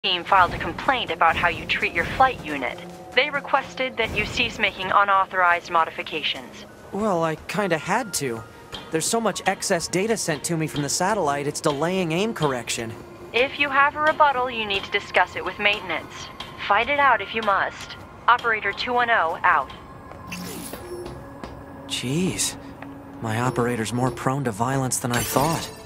team filed a complaint about how you treat your flight unit. They requested that you cease making unauthorized modifications. Well, I kinda had to. There's so much excess data sent to me from the satellite, it's delaying aim correction. If you have a rebuttal, you need to discuss it with maintenance. Fight it out if you must. Operator 210 out. Jeez. My operator's more prone to violence than I thought.